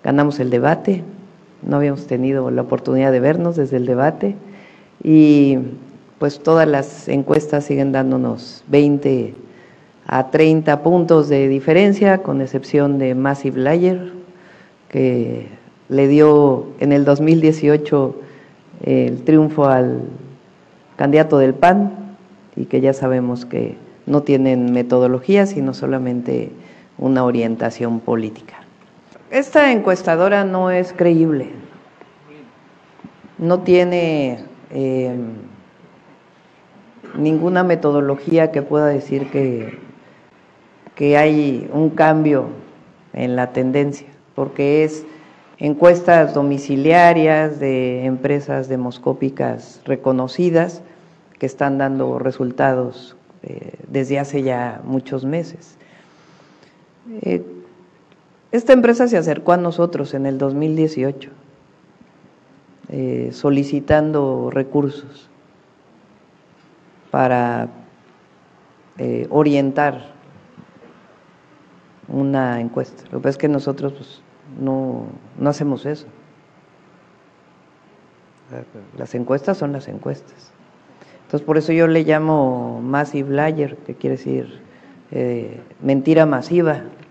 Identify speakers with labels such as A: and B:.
A: ganamos el debate, no habíamos tenido la oportunidad de vernos desde el debate y pues todas las encuestas siguen dándonos 20 a 30 puntos de diferencia, con excepción de Massive Layer, que le dio en el 2018 el triunfo al candidato del PAN y que ya sabemos que no tienen metodología, sino solamente una orientación política. Esta encuestadora no es creíble, no tiene ninguna metodología que pueda decir que hay un cambio en la tendencia, porque es encuestas domiciliarias de empresas demoscópicas reconocidas que están dando resultados desde hace ya muchos meses. Esta empresa se acercó a nosotros en el 2018 solicitando recursos para orientar una encuesta. Lo que pasa es que nosotros pues, no hacemos eso. Las encuestas son las encuestas. Entonces, por eso yo le llamo Massive Layer, que quiere decir mentira masiva.